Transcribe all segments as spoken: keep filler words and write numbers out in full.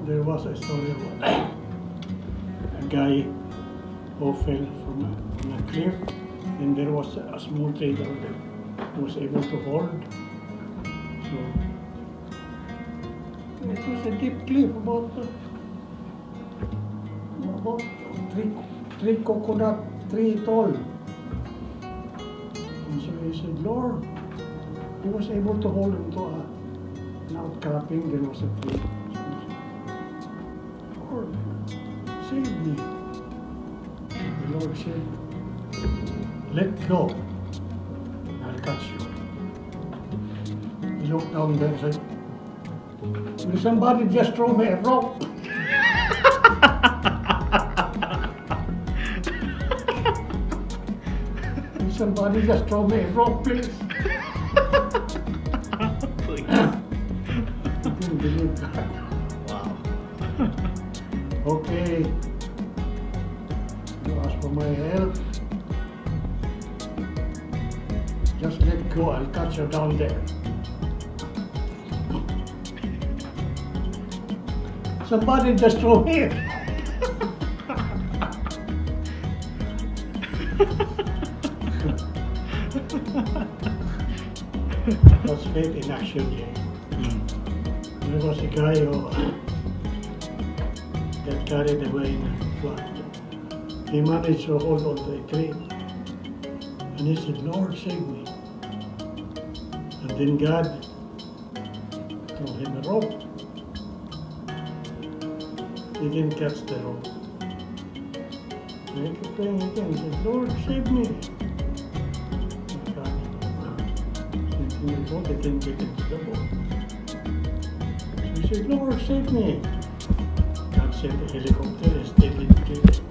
there was a story about a guy who fell from a, from a cliff, and there was a small tree that he was able to hold. So it was a deep cliff, about uh, about three three coconut tree tall. And so he said, Lord, he was able to hold him to a, an outcropping. There was a tree. Lord, save me. The Lord said, let go, I'll catch you. He looked down there and said, will somebody just throw me a rope? Will somebody just throw me a rope, please? Please. I didn't believe that. Wow. Okay. You ask for my help. Just let go, I'll catch you down there. Somebody just throw me. That's faith in action, yeah. Mm. There was a guy who got carried away in a flood. He managed to hold on to a tree. And he said, Lord, save me. And then God threw him a rope. He didn't catch the rope. And he kept praying again. He said, Lord, save me. And God, since he was boat, he didn't get into the boat. So he said, Lord, save me. God sent a helicopter and they didn't get it.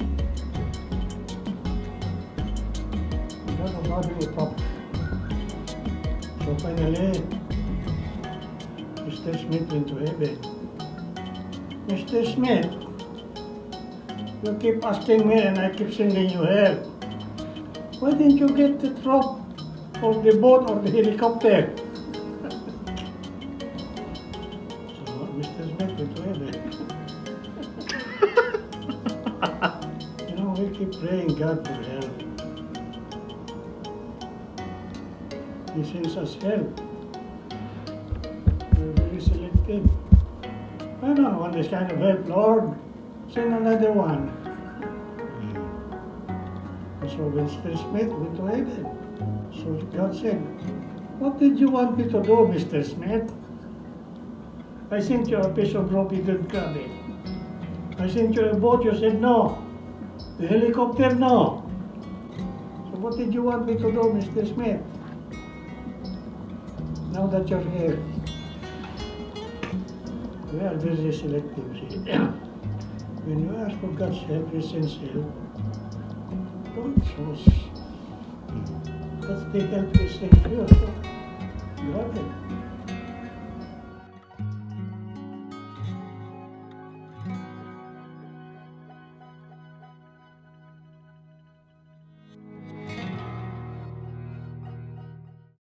God was having a problem. So finally, Mister Smith went to heaven. Mister Smith, you keep asking me and I keep sending you help. Why didn't you get the rope of the boat or the helicopter? So Mister Smith went to heaven. You know, we keep praying God for help. He sends us help. We're very selective. I don't want this kind of help, Lord. Send another one. And so Mister Smith went to heaven. So God said, what did you want me to do, Mister Smith? I sent you a piece of rope, you didn't grab it. I sent you a boat, you said no. The helicopter, no. So what did you want me to do, Mister Smith? Now that you're here. We are very selective. When you ask for God's help, He sends help. Don't choose. That's the help He sent you. So you have it.